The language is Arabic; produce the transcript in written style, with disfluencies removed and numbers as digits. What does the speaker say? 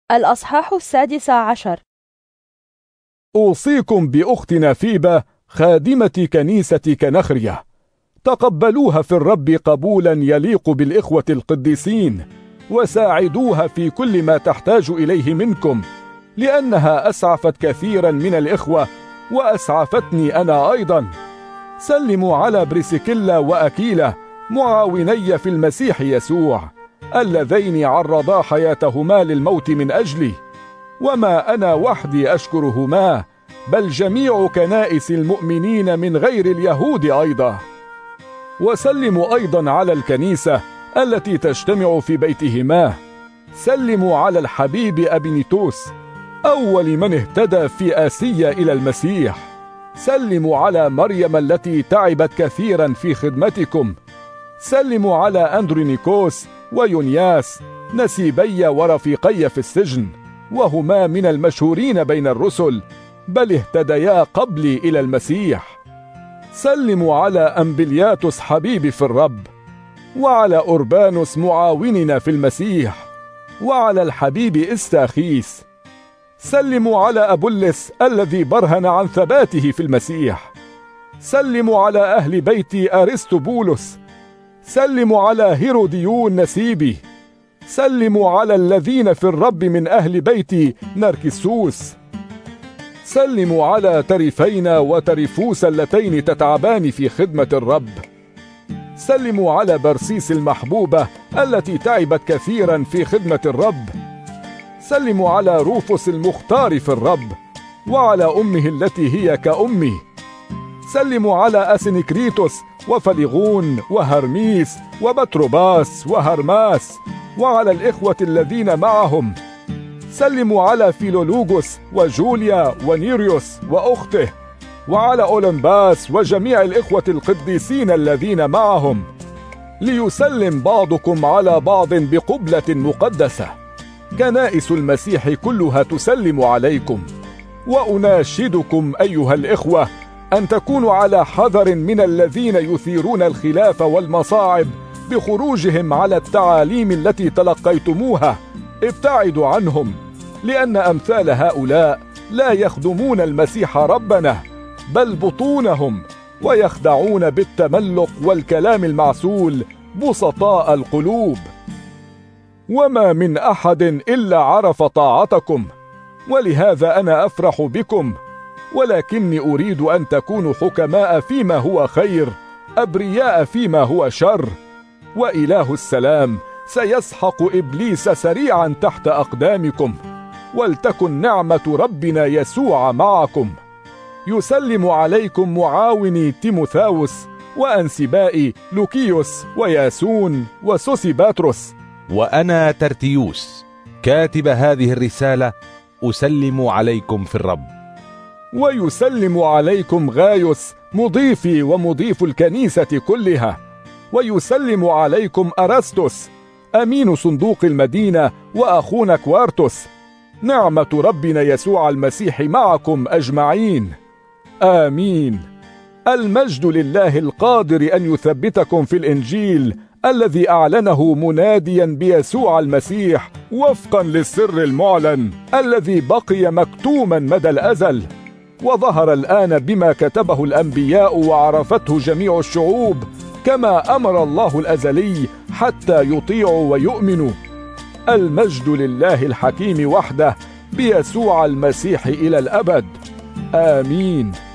الأصحاح 16. أوصيكم بأختنا فيبة خادمة كنيسة كنخرية، تقبلوها في الرب قبولا يليق بالإخوة القديسين، وساعدوها في كل ما تحتاج إليه منكم، لأنها أسعفت كثيرا من الإخوة وأسعفتني أنا أيضا. سلموا على بريسكيلا وأكيلا معاوني في المسيح يسوع، اللذين عرضا حياتهما للموت من أجلي، وما أنا وحدي أشكرهما، بل جميع كنائس المؤمنين من غير اليهود أيضا. وسلموا أيضا على الكنيسة التي تجتمع في بيتهما. سلموا على الحبيب أبينيتوس، أول من اهتدى في آسيا إلى المسيح. سلموا على مريم التي تعبت كثيرا في خدمتكم. سلموا على أندرونيكوس ويونياس نسيبي ورفيقي في السجن، وهما من المشهورين بين الرسل، بل اهتديا قبلي إلى المسيح. سلموا على أمبلياتوس حبيبي في الرب، وعلى أوربانوس معاوننا في المسيح، وعلى الحبيب إستاخيس. سلموا على أبولس الذي برهن عن ثباته في المسيح. سلموا على أهل بيت أرسطبولس. سلموا على هيروديون نسيبي. سلموا على الذين في الرب من أهل بيت نركسوس. سلموا على تريفينا وتريفوس اللتين تتعبان في خدمة الرب. سلموا على برسيس المحبوبة التي تعبت كثيرا في خدمة الرب. سلموا على روفوس المختار في الرب، وعلى أمه التي هي كأمي. سلموا على أسينكريتوس وفليغون وهرميس وبتروباس وهرماس، وعلى الإخوة الذين معهم. سلموا على فيلولوغوس وجوليا ونيريوس وأخته، وعلى أولمباس وجميع الإخوة القديسين الذين معهم. ليسلم بعضكم على بعض بقبلة مقدسة. كنائس المسيح كلها تسلم عليكم. وأناشدكم أيها الإخوة أن تكونوا على حذر من الذين يثيرون الخلاف والمصاعب بخروجهم على التعاليم التي تلقيتموها. ابتعدوا عنهم، لأن أمثال هؤلاء لا يخدمون المسيح ربنا، بل بطونهم، ويخدعون بالتملق والكلام المعسول بسطاء القلوب. وما من أحد إلا عرف طاعتكم، ولهذا أنا أفرح بكم، ولكني أريد أن تكونوا حكماء فيما هو خير، أبرياء فيما هو شر. وإله السلام سيسحق إبليس سريعا تحت أقدامكم، ولتكن نعمة ربنا يسوع معكم. يسلم عليكم معاوني تيموثاوس وأنسبائي لوكيوس وياسون وسوسيباتروس. وأنا ترتيوس كاتب هذه الرسالة أسلم عليكم في الرب. ويسلم عليكم غايوس مضيفي ومضيف الكنيسة كلها. ويسلم عليكم أرسطس أمين صندوق المدينة وأخونا كوارتوس. نعمة ربنا يسوع المسيح معكم أجمعين. آمين. المجد لله القادر أن يثبتكم في الإنجيل الذي أعلنه مناديا بيسوع المسيح وفقا للسر المعلن الذي بقي مكتوما مدى الأزل، وظهر الآن بما كتبه الأنبياء وعرفته جميع الشعوب، كما أمر الله الأزلي حتى يطيعوا ويؤمنوا. المجد لله الحكيم وحده بيسوع المسيح إلى الأبد. آمين.